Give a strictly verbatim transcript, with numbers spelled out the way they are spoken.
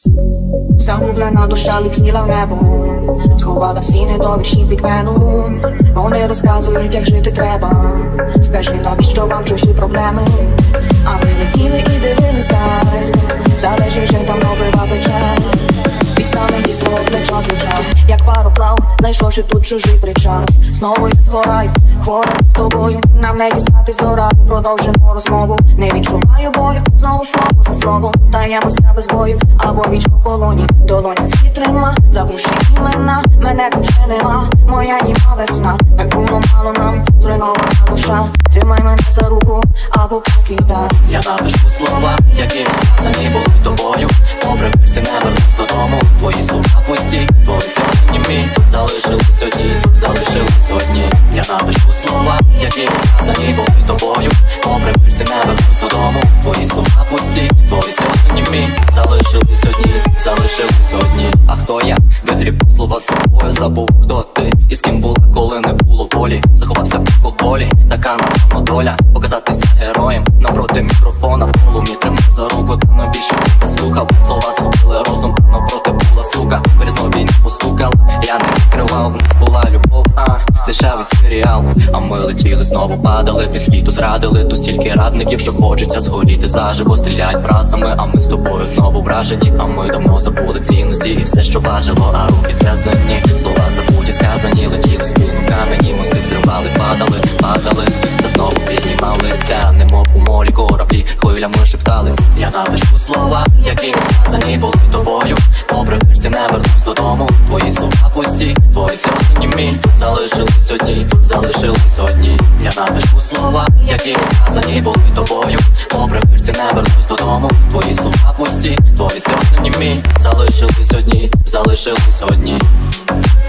Загублена душа летіла в небо, сховала всі недовірші під вену. Вони розказують, як жити треба. Скажи, навіщо вам чужі проблеми? А ми летіли і дивились далі. Залежить вже давно бива пече. Від самих слов плеча звучав, як пароплав, знайшовши тут чужий причал. Знову я згораю, хвора з тобою. Нам не дістатись до раю, продовжимо розмову. Не відчуваю болю, знову слово за словом. Стаємося без бою, або вічно в полоні. Долоня світ трима, забувши імена. Мене тут ще нема, моя німа весна. Так було мало нам, зруйнована душа. Тримай мене за руку, або покидай. Я напишу слова, які не сказані були тобою. Добре, вірці, не вернусь додому. Твої слова пусті, твої сльози німі. Залишились одні, залишились одні. Я напишу слова, які не сказані були тобою. Добре, вірці, не вернусь додому. Твої слова пусті, твої сльози німі. Залишились одні, залишились одні. А хто я? Вигріб слова з собою. Забув, хто ти і з ким була, коли не було волі. Заховався в алкоголі, така напевно доля. Показатися героєм напроти мікрофона. В полум'ї тримай за руку, та навіщо ти слухав? Слова захопили розум, та навпроти була сука. Вирізно війні постукала, я не відкривав. В нас була любов, а дешевий серіал. А ми летіли, знову падали, піскі, то зрадили. То стільки радників, що хочеться згоріти заживо. Стріляють фразами, а ми з тобою знову вражені. А ми давно забули цінності і все, що важило. А руки зв'язані, слова забуті, сказані. Летіли спину камені, мости зривали, падали, падали. Та знову піднімалися, немов у морі кораблі, хвилями шептались. Я напишу слова, які не сказані були тобою. Добре, вірці, не вернусь додому. Твої слова пусті, твої сльози німі. Залишились одні, залишились одні. Я напишу слова, які не сказані були тобою. Добре, вірці, не вернусь додому. Твої слова пусті, твої сльози німі. Залишились одні, залишились одні.